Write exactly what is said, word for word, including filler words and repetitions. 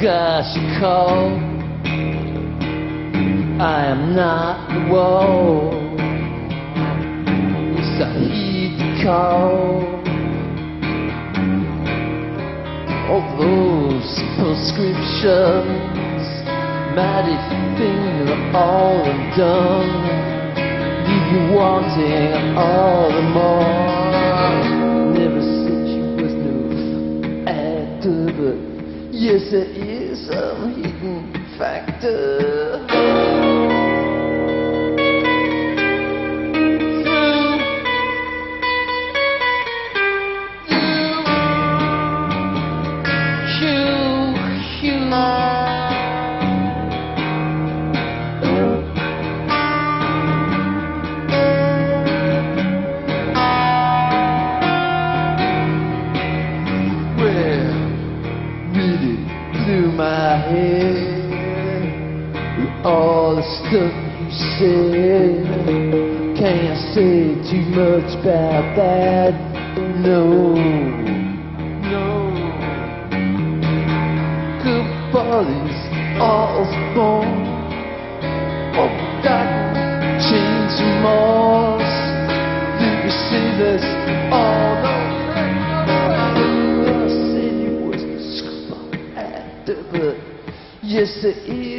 gosh, you call. I am not the wall. Yes, I heed the call. All those prescriptions, mighty things are all undone. Leave you wanting all the more. Never said she was no actor, but yes, there is some hidden factor. My head with all the stuff you said. Can't say too much about that. No, no. Good bodies all born. Oh, God, change some more. Did you see this? Oh no. I said you was a scuba actor, but yes, it is.